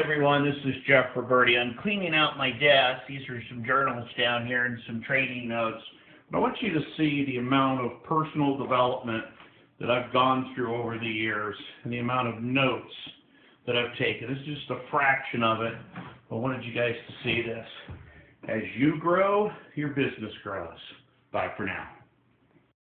Everyone, this is Jeff Roberti. I'm cleaning out my desk. These are some journals down here and some training notes. But I want you to see the amount of personal development that I've gone through over the years and the amount of notes that I've taken. This is just a fraction of it. I wanted you guys to see this. As you grow, your business grows. Bye for now.